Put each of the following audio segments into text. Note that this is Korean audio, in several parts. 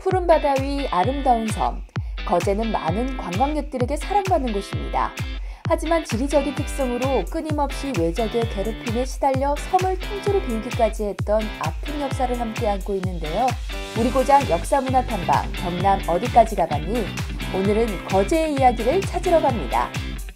푸른 바다 위 아름다운 섬, 거제는 많은 관광객들에게 사랑받는 곳입니다. 하지만 지리적인 특성으로 끊임없이 외적의 괴롭힘에 시달려 섬을 통째로 비우기까지 했던 아픈 역사를 함께 안고 있는데요. 우리 고장 역사문화 탐방, 경남 어디까지 가봤니? 오늘은 거제의 이야기를 찾으러 갑니다.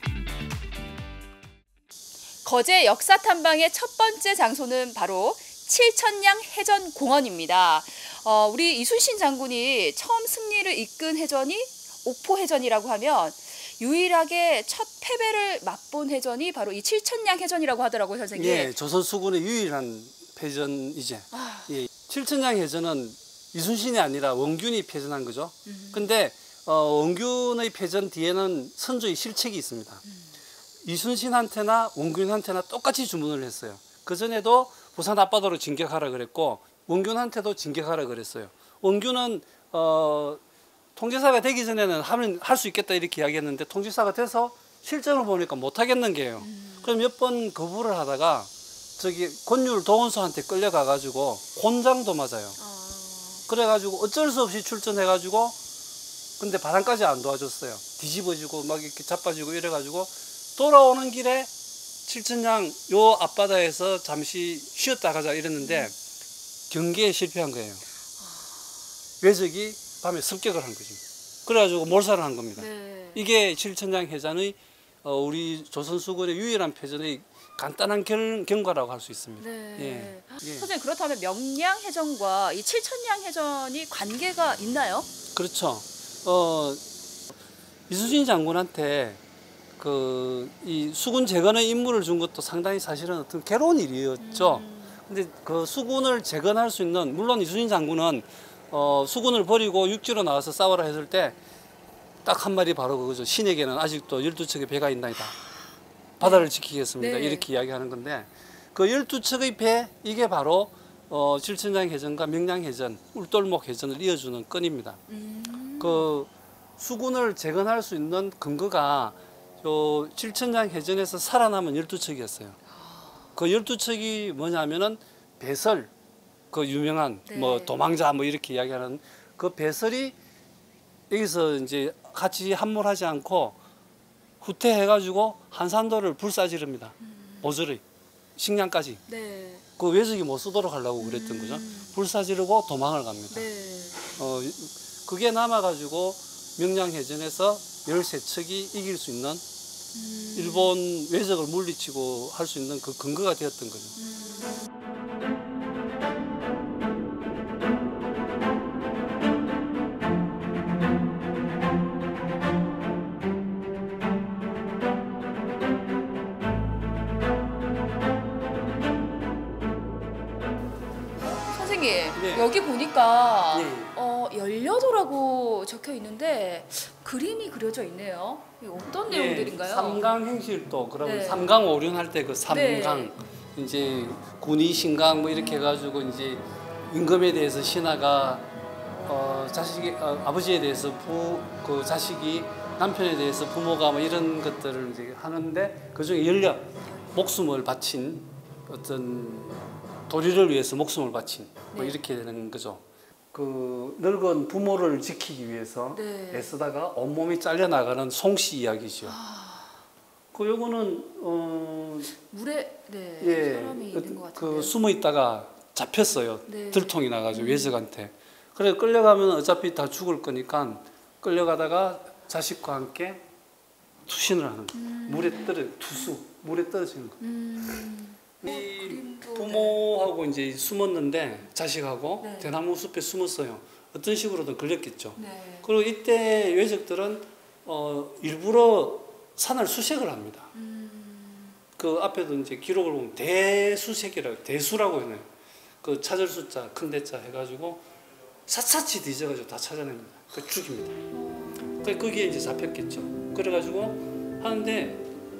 거제 역사 탐방의 첫 번째 장소는 바로 칠천량 해전공원입니다. 우리 이순신 장군이 처음 승리를 이끈 해전이 옥포해전이라고 하면 유일하게 첫 패배를 맛본 해전이 바로 이 칠천량 해전이라고 하더라고요, 선생님. 예, 조선 수군의 유일한 패전이죠. 예, 칠천량 해전은 이순신이 아니라 원균이 패전한 거죠. 근데 원균의 패전 뒤에는 선조의 실책이 있습니다. 이순신한테나 원균한테나 똑같이 주문을 했어요. 그전에도 부산 앞바다로 진격하라 그랬고 원균한테도 진격하라 그랬어요. 원균은 통제사가 되기 전에는 할 수 있겠다 이렇게 이야기했는데 통제사가 돼서 실정을 보니까 못하겠는 게요. 그럼 몇 번 거부를 하다가 저기 권율 도원수한테 끌려가가지고 곤장도 맞아요. 그래가지고 어쩔 수 없이 출전해가지고 근데 바람까지 안 도와줬어요. 뒤집어지고 막 이렇게 자빠지고 이래가지고 돌아오는 길에 칠천량 요 앞바다에서 잠시 쉬었다 가자 이랬는데 경계에 실패한 거예요. 외적이 밤에 습격을 한 거죠. 그래가지고 몰살을 한 겁니다. 네. 이게 칠천량 해전의 우리 조선 수군의 유일한 패전의 간단한 경과라고 할 수 있습니다. 네. 예. 선생님, 그렇다면 명량 해전과 이 칠천량 해전이 관계가 있나요? 그렇죠. 이순신 장군한테 이 수군 재건의 임무를 준 것도 상당히 사실은 어떤 괴로운 일이었죠. 근데 그 수군을 재건할 수 있는, 물론 이순신 장군은 수군을 버리고 육지로 나와서 싸우라 했을 때 딱 한 말이 바로 그거죠. 신에게는 아직도 12척의 배가 있나이다. 바다를 지키겠습니다. 네. 이렇게 이야기하는 건데 그 12척의 배, 이게 바로 칠천량 해전과 명량 해전, 울돌목 해전을 이어주는 끈입니다. 그 수군을 재건할 수 있는 근거가 칠천량 해전에서 살아남은 12척이었어요. 그 12척이 뭐냐면은 배설, 그 유명한 네. 뭐 도망자 뭐 이렇게 이야기하는 그 배설이 여기서 이제 같이 함몰하지 않고 후퇴해가지고 한산도를 불사지릅니다. 모조리 식량까지. 네. 그 외적이 못 쓰도록 하려고 그랬던 거죠. 불사지르고 도망을 갑니다. 네. 그게 남아가지고 명량해전에서 13척이 이길 수 있는 일본 외적을 물리치고 할 수 있는 그 근거가 되었던 거죠. 선생님, 네. 여기 보니까 네. 18호라고 적혀 있는데 그림이 그려져 있네요. 어떤 네. 내용들인가요? 삼강행실도, 그러면 네. 삼강오륜 할 때 그 삼강, 네. 이제 군의 신강 뭐 이렇게 해가지고 이제 임금에 대해서 신하가 아버지에 대해서 그 자식이 남편에 대해서 부모가 뭐 이런 것들을 이제 하는데 그 중에 목숨을 바친 어떤 도리를 위해서 목숨을 바친 뭐 네. 이렇게 되는 거죠. 그 늙은 부모를 지키기 위해서 네. 애쓰다가 온몸이 잘려나가는 송씨 이야기죠. 그 요거는 물에 네, 예, 사람이 있는 것 같은데 그 숨어 있다가 잡혔어요. 네. 들통이 나가지고 외적한테. 그래 끌려가면 어차피 다 죽을 거니까 끌려가다가 자식과 함께 투신을 하는 물에 떨어지는 거. 이 부모하고 이제 숨었는데 자식하고 네. 대나무 숲에 숨었어요. 어떤 식으로든 걸렸겠죠. 네. 그리고 이때 외적들은 일부러 산을 수색을 합니다. 그 앞에도 이제 기록을 보면 대수라고 해요. 그 찾을 숫자, 큰 대자 해가지고 샅샅이 뒤져가지고 다 찾아냅니다. 그 죽입니다. 그 거기에 이제 잡혔겠죠. 그래가지고 하는데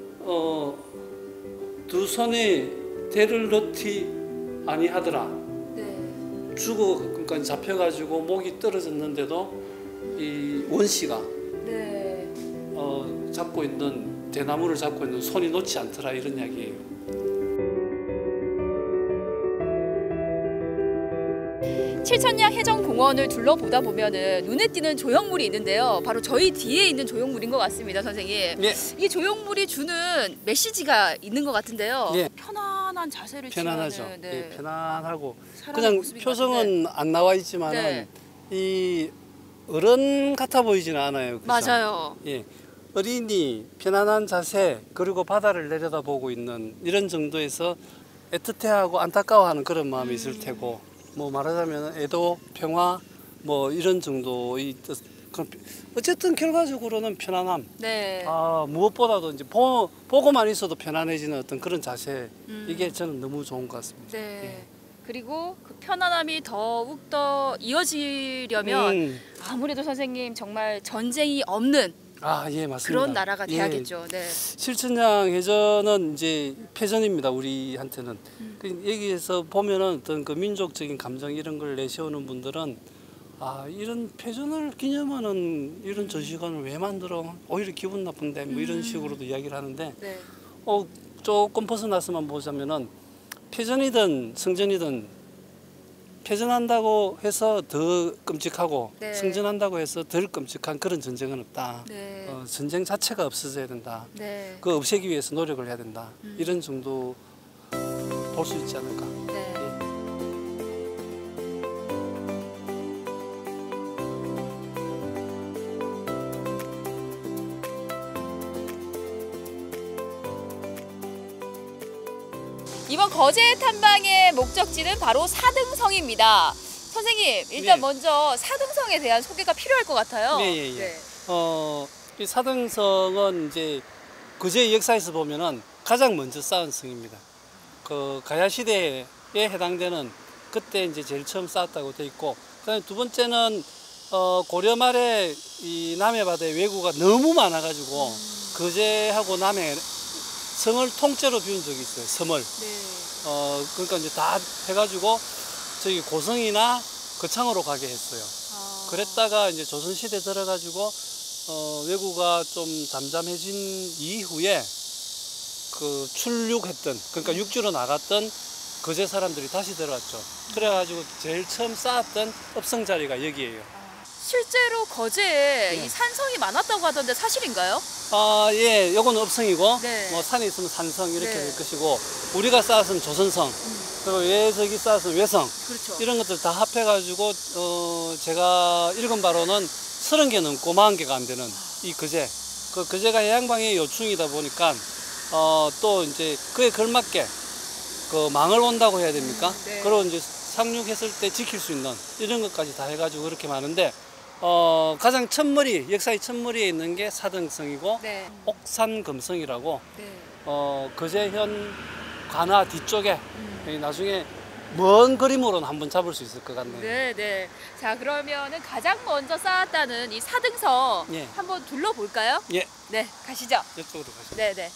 두 손에 대를 넣지 아니하더라. 네. 그러니까 잡혀가지고 목이 떨어졌는데도 이 원씨가 네. 잡고 있는 대나무를 잡고 있는 손이 놓지 않더라 이런 이야기예요. 칠천량 해전공원을 둘러보다 보면은 눈에 띄는 조형물이 있는데요. 바로 저희 뒤에 있는 조형물인 것 같습니다, 선생님. 예. 이 조형물이 주는 메시지가 있는 것 같은데요. 예. 편안한 자세를 편안하죠. 취하는, 예, 편안하고 사람의 그냥 모습인 것 표정은 안 나와 있지만은 네. 이 어른 같아 보이지는 않아요. 그죠? 맞아요. 예. 어린이 편안한 자세 그리고 바다를 내려다보고 있는 이런 정도에서 애틋해하고 안타까워하는 그런 마음이 있을 테고 뭐 말하자면 애도 평화 뭐 이런 정도의 어쨌든 결과적으로는 편안함. 네. 무엇보다도 이제 보고만 있어도 편안해지는 어떤 그런 자세 이게 저는 너무 좋은 것 같습니다. 네. 예. 그리고 그 편안함이 더욱더 이어지려면 아무래도 선생님 정말 전쟁이 없는 예, 맞습니다. 그런 나라가 예. 돼야겠죠. 네. 칠천량 해전은 이제 패전입니다. 우리한테는. 여기에서 보면은 어떤 그 민족적인 감정 이런 걸 내세우는 분들은 이런 패전을 기념하는 이런 전시관을 왜 만들어? 오히려 기분 나쁜데 뭐 이런 식으로도 이야기를 하는데 네. 조금 벗어나서만 보자면은 패전이든 성전이든 패전한다고 해서 더 끔찍하고 네. 승전한다고 해서 덜 끔찍한 그런 전쟁은 없다. 네. 전쟁 자체가 없어져야 된다. 네. 그 없애기 위해서 노력을 해야 된다. 이런 정도 볼 수 있지 않을까. 네. 이번 거제 탐방의 목적지는 바로 사등성입니다. 선생님, 일단 네. 먼저 사등성에 대한 소개가 필요할 것 같아요. 네. 네. 이 사등성은 이제 거제 역사에서 보면은 가장 먼저 쌓은 성입니다. 그 가야 시대에 해당되는 그때 이제 제일 처음 쌓았다고 돼 있고, 그다음에 두 번째는 고려 말에 이 남해 바다에 왜구가 너무 많아가지고 거제하고 남해 성을 통째로 비운 적이 있어요. 섬을. 네. 그러니까 이제 다 해가지고 저기 고성이나 거창으로 가게 했어요. 그랬다가 이제 조선시대 들어가지고 왜구가 좀 잠잠해진 이후에 그 출륙했던, 그러니까 육지로 나갔던 거제 사람들이 다시 들어왔죠. 그래가지고 제일 처음 쌓았던 업성 자리가 여기예요. 실제로 거제에 네. 이 산성이 많았다고 하던데 사실인가요? 예, 요거는 업성이고, 네. 뭐 산에 있으면 산성 이렇게 네. 될 것이고, 우리가 쌓았으면 조선성, 그리고 외적이 쌓았으면 외성, 그렇죠. 이런 것들 다 합해가지고, 제가 읽은 바로는 30개 넘고 40개가 안 되는 이 거제. 그 거제가 해양방의 요충이다 보니까, 또 이제 그에 걸맞게 그 망을 온다고 해야 됩니까? 네. 그리고 이제 상륙했을 때 지킬 수 있는 이런 것까지 다 해가지고 그렇게 많은데, 가장 첫머리, 역사의 첫머리에 있는 게 사등성이고, 네. 옥산금성이라고, 네. 거제현 관하 뒤쪽에 나중에 먼 그림으로는 한번 잡을 수 있을 것 같네요. 네, 네. 자, 그러면은 가장 먼저 쌓았다는 이 사등성 예. 한번 둘러볼까요? 예, 네, 가시죠. 이쪽으로 가시죠. 네, 네.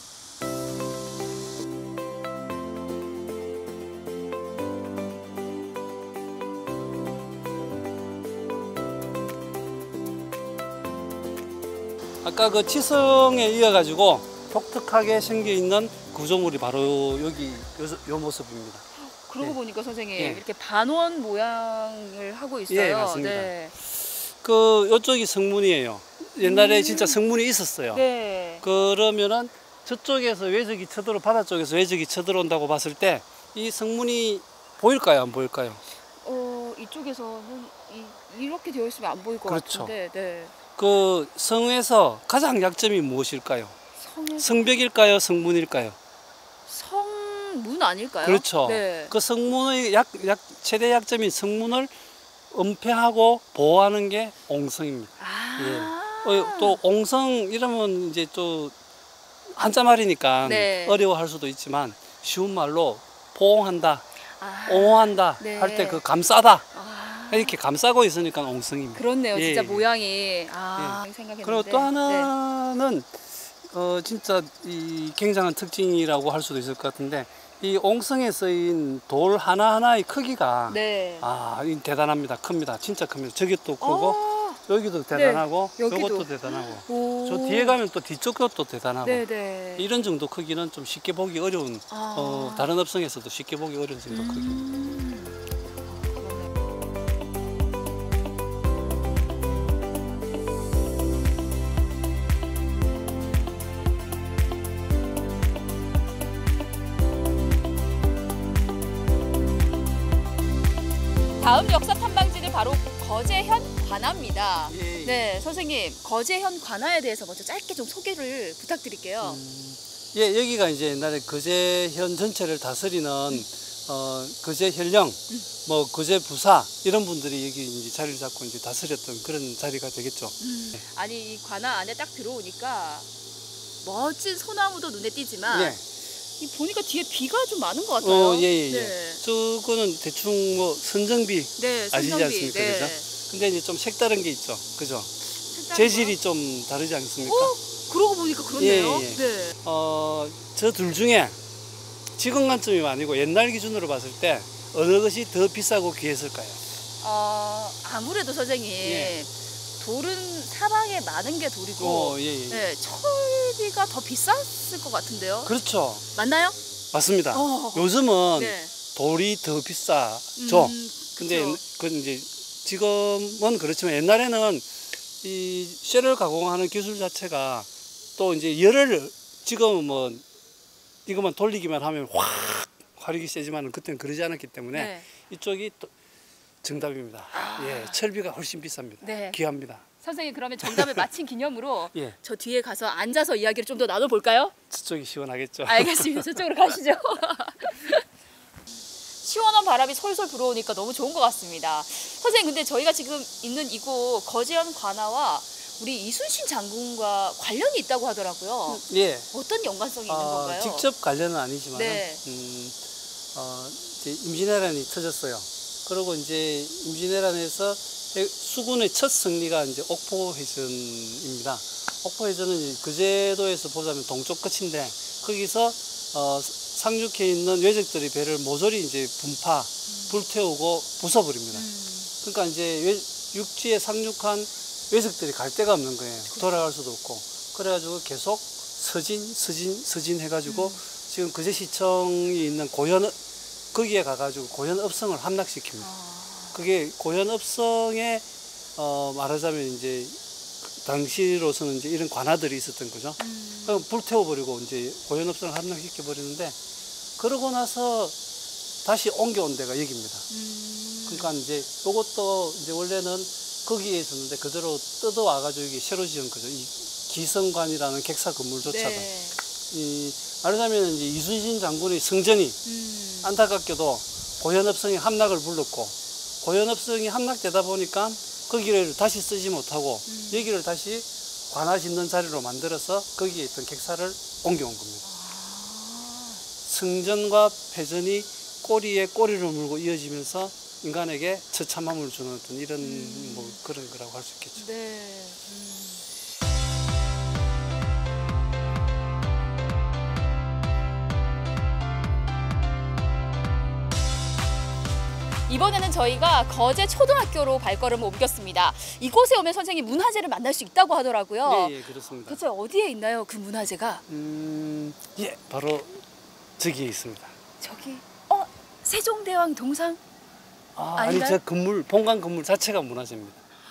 아까 그 치성에 이어가지고 독특하게 생겨 있는 구조물이 바로 여기 요 모습입니다. 그러고 예. 보니까 선생님 예. 이렇게 반원 모양을 하고 있어요. 예, 맞습니다. 네. 요쪽이 성문이에요. 옛날에 진짜 성문이 있었어요. 네. 그러면은 저쪽에서 외적이 바다 쪽에서 외적이 쳐들어온다고 봤을 때 이 성문이 보일까요, 안 보일까요? 이쪽에서는 이렇게 되어 있으면 안 보일 것 그렇죠. 같은데. 네. 그 성에서 가장 약점이 무엇일까요? 성의 성벽일까요, 성문일까요? 성문 아닐까요? 그렇죠. 네. 그 성문의 최대 약점인 성문을 은폐하고 보호하는 게 옹성입니다. 또 옹성 이러면 이제 또 한자말이니까 네. 어려워할 수도 있지만 쉬운 말로 포옹한다, 아. 옹호한다 네. 할 때 그 감싸다 아. 이렇게 감싸고 있으니까 옹성입니다. 그렇네요. 예, 진짜 예. 모양이 생각했는데. 그리고 또 네. 하나는 진짜 이 굉장한 특징이라고 할 수도 있을 것 같은데 이 옹성에 쓰인 돌 하나하나의 크기가 네. 이 대단합니다. 큽니다. 진짜 큽니다. 저기도 크고 여기도 대단하고 여기도. 저것도 대단하고 오. 저 뒤에 가면 또 뒤쪽 것도 대단하고 네네. 이런 정도 크기는 좀 쉽게 보기 어려운 다른 업성에서도 쉽게 보기 어려운 정도 크기. 다음 역사 탐방지는 바로 거제현 관아입니다. 예, 예. 네, 선생님, 거제현 관아에 대해서 먼저 짧게 좀 소개를 부탁드릴게요. 예, 여기가 이제 옛날에 거제현 전체를 다스리는 거제현령, 뭐 거제부사 이런 분들이 여기 이제 자리를 잡고 이제 다스렸던 그런 자리가 되겠죠. 아니, 이 관아 안에 딱 들어오니까 멋진 소나무도 눈에 띄지만 예. 이 보니까 뒤에 비가 좀 많은 것 같아요. 예, 예, 예. 네. 저거는 대충 뭐 선정비 네, 아시지 선정비. 않습니까? 네. 그죠? 근데 이제 좀 색다른 게 있죠. 그죠? 색다른 재질이 좀 다르지 않습니까? 거? 그러고 보니까 그렇네요. 예, 예. 네. 저 둘 중에 지금 관점이 아니고 옛날 기준으로 봤을 때 어느 것이 더 비싸고 귀했을까요? 아무래도 선생님, 예. 돌은 사방에 많은 게 돌이고 예, 예. 네, 철비가 더 비쌌을 것 같은데요. 그렇죠. 맞나요? 맞습니다. 어. 요즘은 네. 돌이 더 비싸죠. 근데 그쵸. 그 이제 지금은 그렇지만 옛날에는 이 쇠를 가공하는 기술 자체가 또 이제 열을 지금은 뭐 이것만 돌리기만 하면 확 화력이 세지만 그때는 그러지 않았기 때문에 네. 이쪽이 또 정답입니다. 예, 철비가 훨씬 비쌉니다. 네. 귀합니다. 선생님, 그러면 정답을 맞힌 기념으로 예, 저 뒤에 가서 앉아서 이야기를 좀 더 나눠볼까요? 저쪽이 시원하겠죠. 알겠습니다. 저쪽으로 가시죠. 시원한 바람이 솔솔 불어오니까 너무 좋은 것 같습니다. 선생님, 근데 저희가 지금 있는 이곳 거제현 관아와 우리 이순신 장군과 관련이 있다고 하더라고요. 예. 어떤 연관성이 있는 건가요? 직접 관련은 아니지만 네. 이제 임진왜란이 터졌어요. 그리고 이제 임진왜란에서 수군의 첫 승리가 이제 옥포해전입니다. 옥포해전은 이제 거제도에서 보자면 동쪽 끝인데 거기서 상륙해 있는 왜적들이 배를 모조리 이제 불태우고 부숴버립니다. 그러니까 이제 육지에 상륙한 왜적들이 갈 데가 없는 거예요. 돌아갈 수도 없고. 그래가지고 계속 서진 해가지고 지금 거제시청이 있는 거기에 가가지고 고현읍성을 함락시킵니다. 그게 고현읍성에 말하자면 이제 당시로서는 이제 이런 관아들이 있었던 거죠. 그럼 불태워버리고 이제 고현읍성을 함락시켜 버리는데 그러고 나서 다시 옮겨온 데가 여기입니다. 그러니까 이제 이것도 이제 원래는 거기에 있었는데 그대로 뜯어와가지고 이게 새로 지은 거죠. 이 기성관이라는 객사 건물조차도. 네. 말하자면 이제 이순신 장군의 성전이 안타깝게도 고현읍성이 함락을 불렀고 고현읍성이 함락되다 보니까 거기를 다시 쓰지 못하고 여기를 다시 관아 짓는 자리로 만들어서 거기에 있던 객사를 옮겨온 겁니다. 성전과 패전이 꼬리에 꼬리를 물고 이어지면서 인간에게 처참함을 주는 어떤 이런 뭐 그런 거라고 할 수 있겠죠. 네. 이번에는 저희가 거제 초등학교로 발걸음을 옮겼습니다. 이곳에 오면 선생님 문화재를 만날 수 있다고 하더라고요. 예, 그렇습니다. 대체 어디에 있나요, 그 문화재가? 예, 바로 저기에 있습니다. 저기, 세종대왕 동상? 아니, 아닌가요? 저 건물, 본관 건물 자체가 문화재입니다.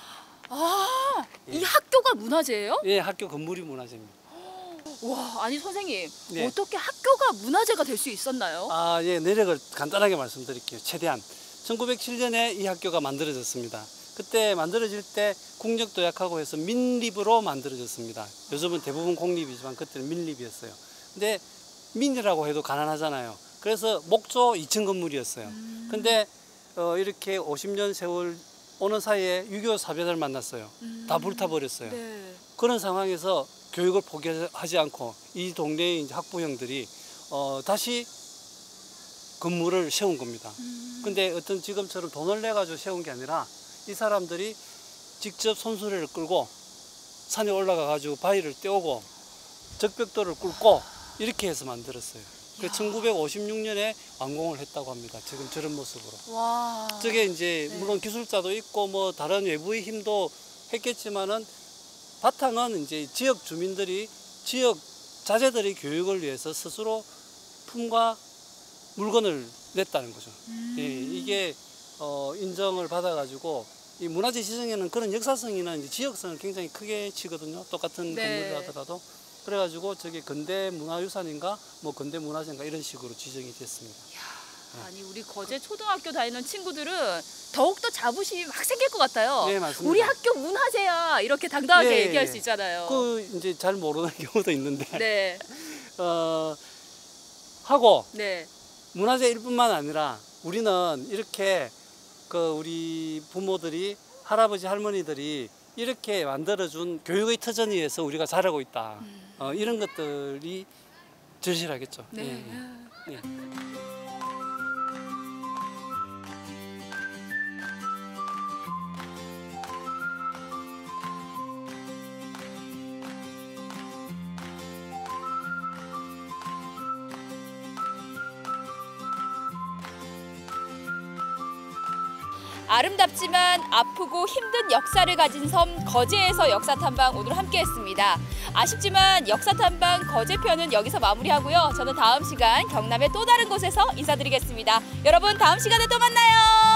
이 학교가 문화재예요? 예, 학교 건물이 문화재입니다. 와, 아니 선생님, 네. 어떻게 학교가 문화재가 될 수 있었나요? 예, 내력을 간단하게 말씀드릴게요. 최대한. 1907년에 이 학교가 만들어졌습니다. 그때 만들어질 때 국력도 약하고 해서 민립으로 만들어졌습니다. 요즘은 대부분 공립이지만 그때는 민립이었어요. 근데 민이라고 해도 가난하잖아요. 그래서 목조 2층 건물이었어요. 근데 이렇게 50년 세월 오는 사이에 6.25 사변을 만났어요. 다 불타버렸어요. 네. 그런 상황에서 교육을 포기하지 않고 이 동네의 이제 학부형들이 다시 건물을 세운 겁니다. 근데 어떤 지금처럼 돈을 내가지고 세운 게 아니라 이 사람들이 직접 손수레를 끌고 산에 올라가가지고 바위를 떼오고 적벽돌을 꿇고 이렇게 해서 만들었어요. 그 1956년에 완공을 했다고 합니다. 지금 저런 모습으로. 와. 저게 이제 네. 물론 기술자도 있고 뭐 다른 외부의 힘도 했겠지만은 바탕은 이제 지역 주민들이 지역 자제들의 교육을 위해서 스스로 품과 물건을 냈다는 거죠. 예, 이게 인정을 받아가지고 이 문화재 지정에는 그런 역사성이나 이제 지역성을 굉장히 크게 치거든요. 똑같은 네. 건물을 하더라도. 그래가지고 저게 근대 문화유산인가 뭐 근대 문화재인가 이런 식으로 지정이 됐습니다. 아니 우리 거제 초등학교 다니는 친구들은 더욱더 자부심이 막 생길 것 같아요. 네, 맞습니다. 우리 학교 문화재야 이렇게 당당하게 예, 얘기할 예. 수 있잖아요. 그 이제 잘 모르는 경우도 있는데 네, 하고 네, 문화재 일뿐만 아니라 우리는 이렇게 그 우리 부모들이 할아버지 할머니들이 이렇게 만들어준 교육의 터전에 의해서 우리가 자라고 있다. 이런 것들이 절실하겠죠. 네. 예, 예. 예. 아름답지만 아프고 힘든 역사를 가진 섬 거제에서 역사탐방 오늘 함께했습니다. 아쉽지만 역사탐방 거제편은 여기서 마무리하고요. 저는 다음 시간 경남의 또 다른 곳에서 인사드리겠습니다. 여러분 다음 시간에 또 만나요.